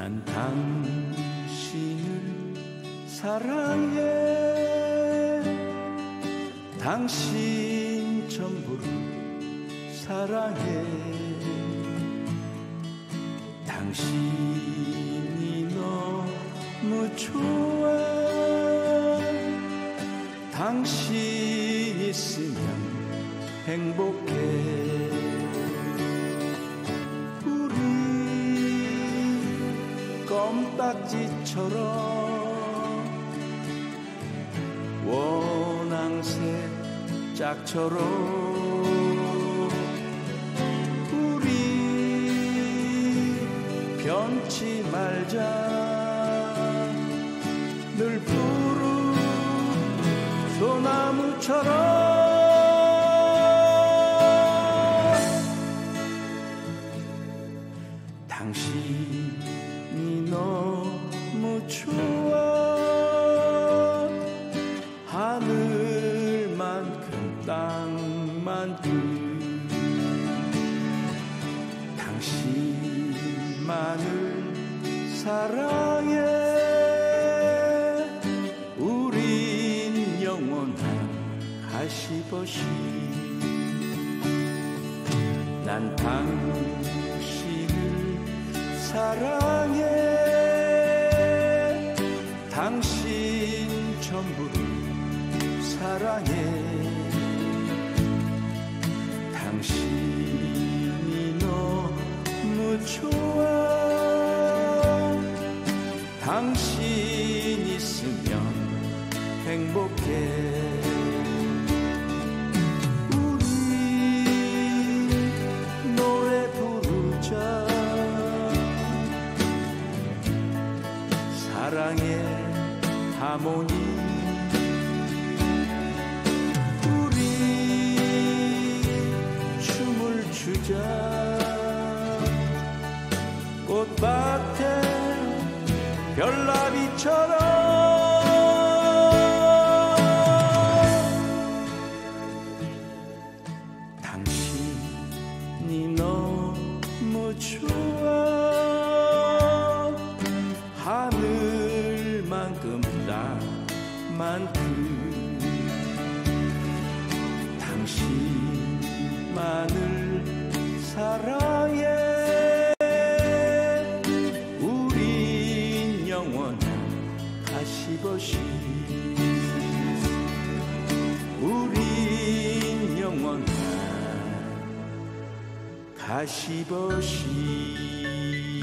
난 당신을 사랑해. 당신 전부를 사랑해. 당신이 너무 좋아. 당신 있으면 행복해. 우리 껌딱지처럼 원앙새 짝처럼 우리 변치 말자. 늘 푸른 소나무처럼 당신이 너무 좋아. 하늘만큼 땅만큼 당신만을 사랑해. 우린 영원한 가시버시. 난 당신을 사랑해. 당신 전부를 사랑해. 당신이 너무 좋아. 당신 있으면 행복해. 우리 노래 부르자. 사랑의 하모니. 우리 춤을 추자. 꽃밭에 별나비처럼 당신이 너무 좋아. 하늘만큼 땅만큼 당신만을 사랑해. 우린 영원한 가시버시. 우린 영원한 가시버시.